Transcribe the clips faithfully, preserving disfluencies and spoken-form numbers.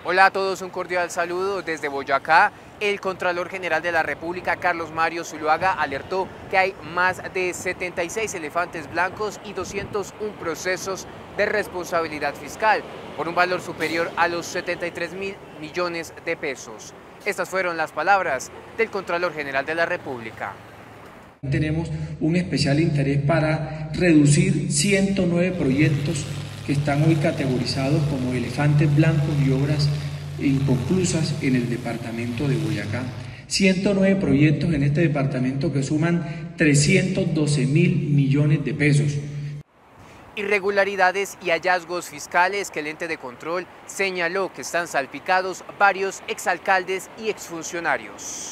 Hola a todos, un cordial saludo desde Boyacá. El Contralor General de la República, Carlos Mario Zuluaga, alertó que hay más de setenta y seis elefantes blancos y doscientos uno procesos de responsabilidad fiscal por un valor superior a los setenta y tres mil millones de pesos. Estas fueron las palabras del Contralor General de la República. Tenemos un especial interés para reducir ciento nueve proyectos que están hoy categorizados como elefantes blancos y obras inconclusas en el departamento de Boyacá. ciento nueve proyectos en este departamento que suman trescientos doce mil millones de pesos. Irregularidades y hallazgos fiscales que el ente de control señaló que están salpicados varios exalcaldes y exfuncionarios.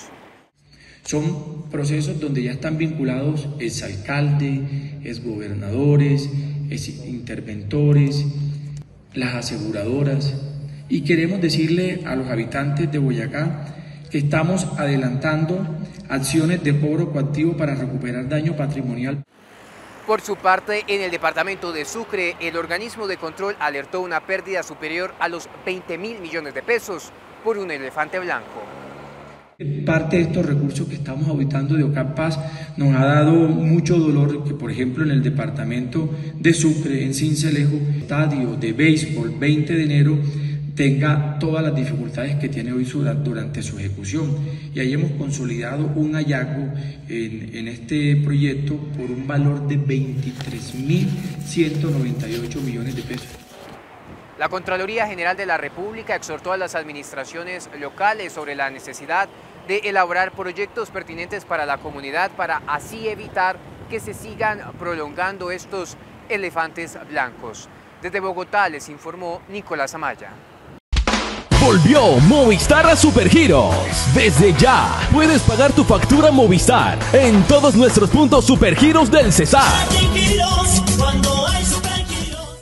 Son procesos donde ya están vinculados exalcalde, exgobernadores, interventores, las aseguradoras, y queremos decirle a los habitantes de Boyacá que estamos adelantando acciones de cobro coactivo para recuperar daño patrimonial. Por su parte, en el departamento de Sucre, el organismo de control alertó una pérdida superior a los veinte mil millones de pesos por un elefante blanco. Parte de estos recursos que estamos auditando de OCAPaz nos ha dado mucho dolor que, por ejemplo, en el departamento de Sucre, en Sincelejo, estadio de béisbol veinte de enero, tenga todas las dificultades que tiene hoy durante su ejecución. Y ahí hemos consolidado un hallazgo en, en este proyecto por un valor de veintitrés mil ciento noventa y ocho millones de pesos. La Contraloría General de la República exhortó a las administraciones locales sobre la necesidad de elaborar proyectos pertinentes para la comunidad para así evitar que se sigan prolongando estos elefantes blancos. Desde Bogotá les informó Nicolás Amaya. Volvió Movistar a Supergiros. Desde ya puedes pagar tu factura Movistar en todos nuestros puntos Supergiros del Cesar.